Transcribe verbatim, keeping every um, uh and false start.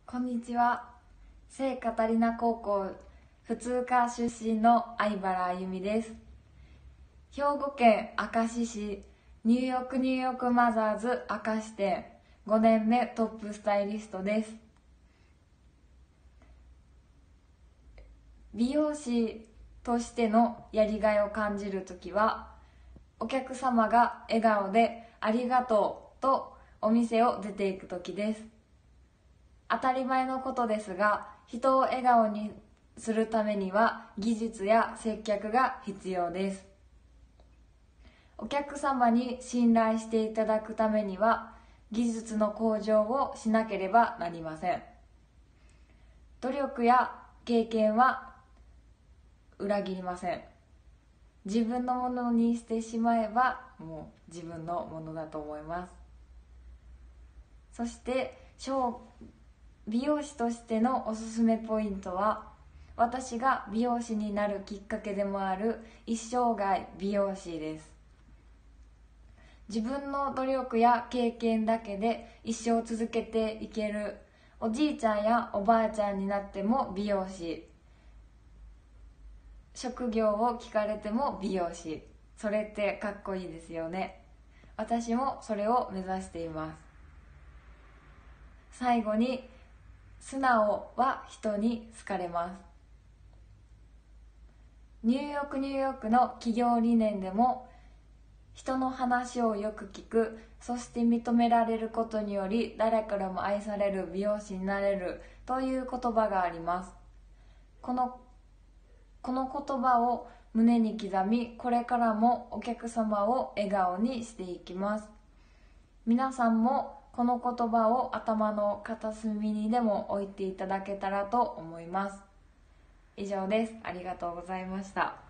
こんにちは。聖カタリナ高校普通科出身の相原あゆみです。兵庫県明石市ニューヨークニューヨークマザーズ明石店ごねんめトップスタイリストです。美容師としてのやりがいを感じるときは、お客様が笑顔でありがとうとお店を出ていくときです。当たり前のことですが、人を笑顔にするためには技術や接客が必要です。お客様に信頼していただくためには技術の向上をしなければなりません。努力や経験は裏切りません。自分のものにしてしまえばもう自分のものだと思います。そして美容師としてのおすすめポイントは、私が美容師になるきっかけでもある一生涯美容師です。自分の努力や経験だけで一生続けていける。おじいちゃんやおばあちゃんになっても美容師、職業を聞かれても美容師、それってかっこいいですよね。私もそれを目指しています。最後に、素直は人に好かれます。ニューヨークニューヨークの企業理念でも、人の話をよく聞く、そして認められることにより誰からも愛される美容師になれるという言葉があります。このこの言葉を胸に刻み、これからもお客様を笑顔にしていきます。皆さんもこの言葉を頭の片隅にでも置いていただけたらと思います。以上です。ありがとうございました。